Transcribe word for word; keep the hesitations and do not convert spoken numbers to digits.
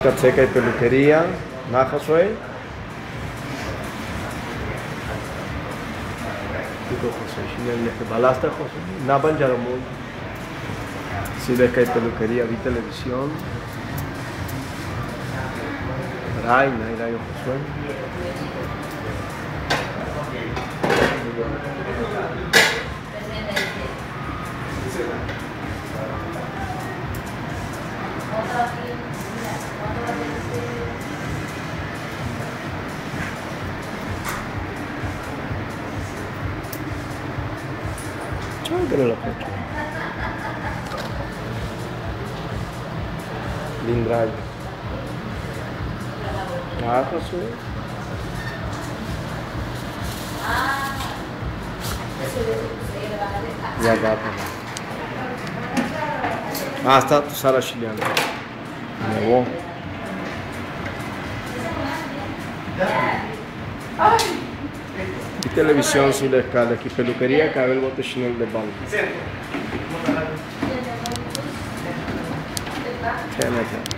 Seca y peluquería. Naja soy. Balasta José. Naban Yaramón. Seca y peluquería. Vi televisión. Ray, Naira y Josué. Chángale la fecha. Lindrayo. Ah, Josué. Ya va, ah, está tu sala chilena. Nevó. Y televisión sin la escala. Aquí peluquería, cabe el bote Chanel de banco. ¿Qué